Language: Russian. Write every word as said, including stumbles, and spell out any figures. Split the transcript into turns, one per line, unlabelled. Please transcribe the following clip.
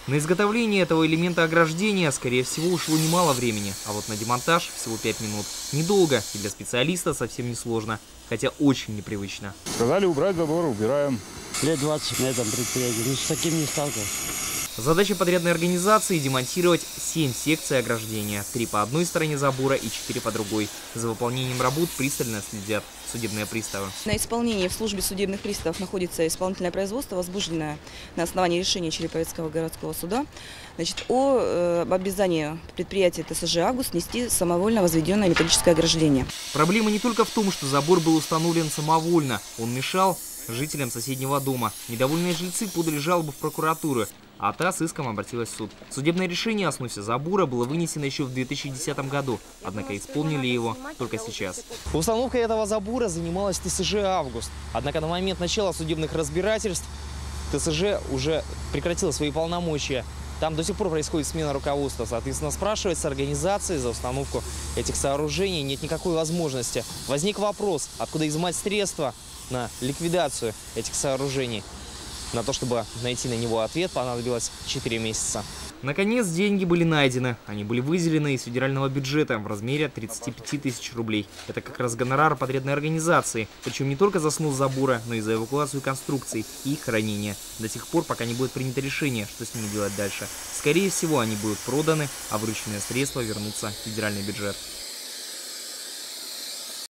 На изготовление этого элемента ограждения, скорее всего, ушло немало времени, а вот на демонтаж всего пять минут. Недолго и для специалиста совсем не сложно, хотя очень непривычно.
Сказали убрать забор, убираем.
Лет двадцать на этом предприятии, ну, с таким не сталкивался.
Задача подрядной организации – демонтировать семь секций ограждения. Три по одной стороне забора и четыре по другой. За выполнением работ пристально следят судебные приставы.
На исполнении в службе судебных приставов находится исполнительное производство, возбужденное на основании решения Череповецкого городского суда, значит, о э, об обязании предприятия ТСЖ «Август» нести самовольно возведенное металлическое ограждение.
Проблема не только в том, что забор был установлен самовольно. Он мешал жителям соседнего дома. Недовольные жильцы подали жалобу в прокуратуру, а та с иском обратилась в суд. Судебное решение о сносе забора было вынесено еще в две тысячи десятом году, однако исполнили его только сейчас.
Установкой этого забора занималась ТСЖ «Август». Однако на момент начала судебных разбирательств ТСЖ уже прекратила свои полномочия. Там до сих пор происходит смена руководства. Соответственно, спрашивается организации за установку этих сооружений нет никакой возможности. Возник вопрос, откуда изымать средства на ликвидацию этих сооружений. На то, чтобы найти на него ответ, понадобилось четыре месяца.
Наконец, деньги были найдены. Они были выделены из федерального бюджета в размере тридцати пяти тысяч рублей. Это как раз гонорар подрядной организации. Причем не только за снос забора, но и за эвакуацию конструкций и их хранение. До тех пор, пока не будет принято решение, что с ними делать дальше. Скорее всего, они будут проданы, а вырученные средства вернутся в федеральный бюджет.